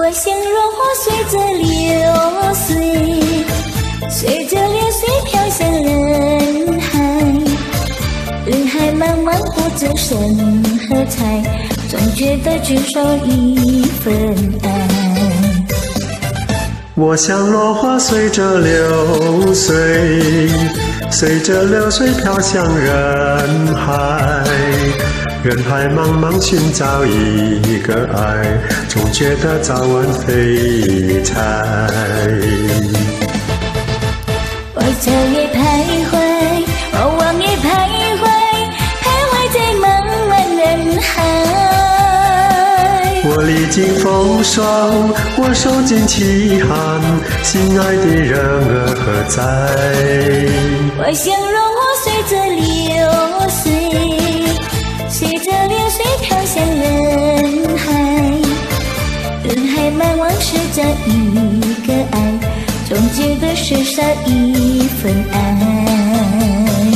我像落花随着流水，随着流水飘向人海，人海茫茫不知身何在，总觉得缺少一份爱。 我像落花随着流水，随着流水飘向人海，人海茫茫寻找一个爱，总觉得早晚非猜。 我昼夜徘徊，我望夜徘徊，徘徊在茫茫人海。 我历经风霜，我受尽凄寒，心爱的人儿何在？ 我像落花随着流水，随着流水飘向人海，人海茫茫是这一个爱，总觉得缺少一份爱。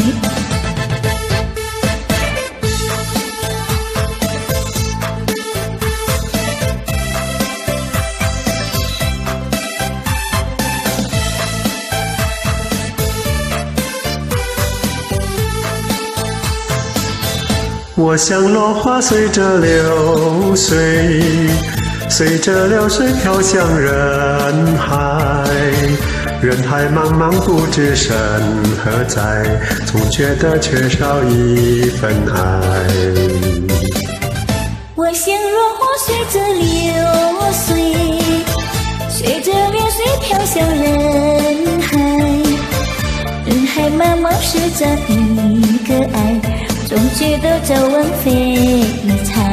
我像落花随着流水，随着流水飘向人海，人海茫茫不知身何在，总觉得缺少一份爱。 我像落花随着流水，随着流水飘向人海，人海茫茫是这一个爱，总觉得早晚非猜。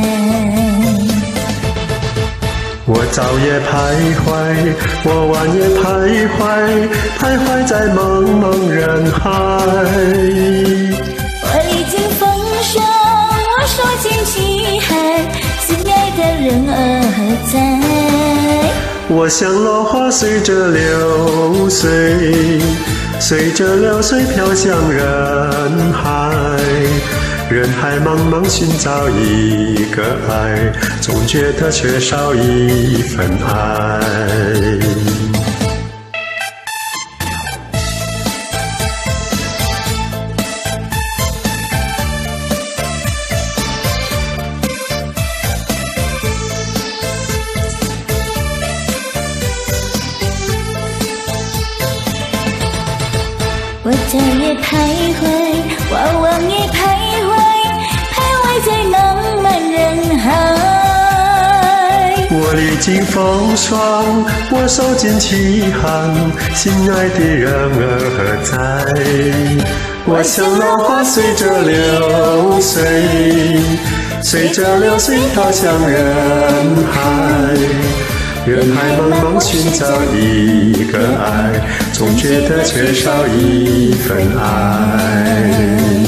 我早夜徘徊，我晚夜徘徊，徘徊在茫茫人海。 我历经风霜，我受尽凄寒，心爱的人儿何在？ 我像落花随着流水，随着流水飘向人海，人海茫茫寻找一个爱，总觉得缺少一份爱。 我昼夜徘徊，我望夜徘徊，徘徊在茫茫人海。 我历经风霜，我受尽凄寒，心爱的人儿何在？我像落花随着流水，随着流水飘向人海，人海茫茫寻找一个爱，总觉得缺少一份爱。